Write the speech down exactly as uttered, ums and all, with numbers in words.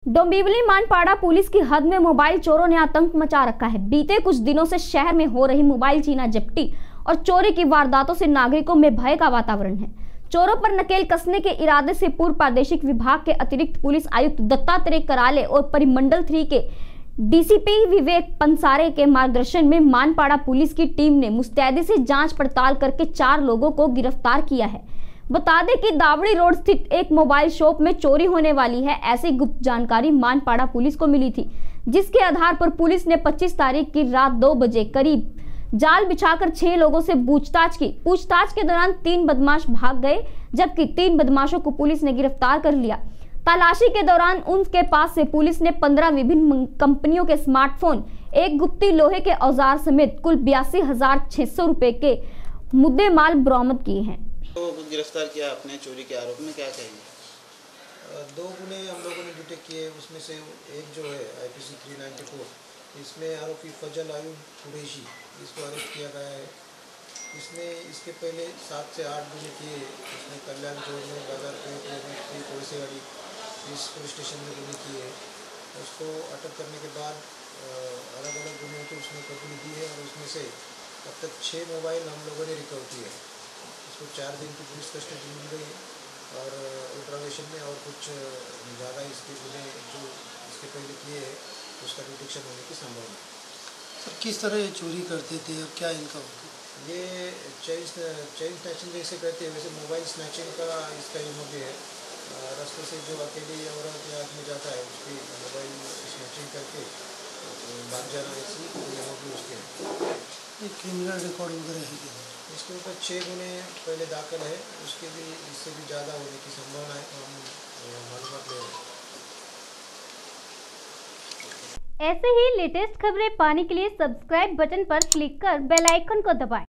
Dombivli Manpada police की हद में मोबाइल चोरों ने आतंक मचा रखा है। बीते कुछ दिनों से शहर में हो रही मोबाइल छीना झपटी और चोरी की वारदातों से नागरिकों में भय का वातावरण है। चोरों पर नकेल कसने के इरादे से पूर्व प्रादेशिक विभाग के अतिरिक्त पुलिस आयुक्त दत्तात्रेय कराले और परिमंडल थ्री के डीसीपी विवेक पंसारे के मार्गदर्शन में मानपाड़ा पुलिस की टीम ने मुस्तैदी से जांच पड़ताल करके चार लोगों को गिरफ्तार किया है। बता दें कि दावड़ी रोड स्थित एक मोबाइल शॉप में चोरी होने वाली है, ऐसी गुप्त जानकारी मानपाड़ा पुलिस को मिली थी, जिसके आधार पर पुलिस ने पच्चीस तारीख की रात दो बजे करीब जाल बिछाकर छह लोगों से पूछताछ की। पूछताछ के दौरान तीन बदमाश भाग गए, जबकि तीन बदमाशों को पुलिस ने गिरफ्तार कर लिया। तलाशी के दौरान उनके पास से पुलिस ने पंद्रह विभिन्न कंपनियों के स्मार्टफोन, एक गुप्ती लोहे के औजार समेत कुल बयासी हजार छह सौ रुपए के मुद्दे माल बरामद किए हैं। तो गिरफ्तार किया आपने चोरी के आरोप में, क्या कहेंगे? दो गुने हम लोगों ने डिटेक्ट किए, उसमें से एक जो है आईपीसी तीन सौ चौरानवे, इसमें आरोपी फजल आयुब कुरैशी, इसको अरेस्ट किया गया है। इसने इसके पहले सात से आठ गुने किए। इसने कल्याण चौक में, बाजार में कोड़सेवाड़ी इस पुलिस स्टेशन में गुने किए। उसको अटक करने के बाद अलग अलग गुनों की उसने कबूली दी है और उसमें से अब तक छः मोबाइल हम लोगों ने रिकवर किए हैं। इसको चार दिन की पुलिस कस्टडी मिल गई है और इंट्रोगेशन में और कुछ ज़्यादा इसके गुने जो इसके पहले किए हैं उसका डिटेक्शन होने की संभावना है। सर, किस तरह ये चोरी करते थे और क्या इनका होता? ये चेन चेन स्नैचिंग जैसे कहते हैं, वैसे मोबाइल स्नैचिंग का इसका यूँ भी है। रास्ते से जो अकेली औरत या आदमी जाता है उसकी मोबाइल स्नैचिंग करके भाग जाना, ऐसी यहाँ भी उसके एक क्रिमिनल रिकॉर्ड वगैरह है क्या? इसके ऊपर छः गुने पहले दाखिल है, उसके भी इससे भी ज़्यादा होने की संभावना है। हम मालूमात ले रहे हैं। ऐसे ही लेटेस्ट खबरें पाने के लिए सब्सक्राइब बटन पर क्लिक कर बेल आइकन को दबाएं।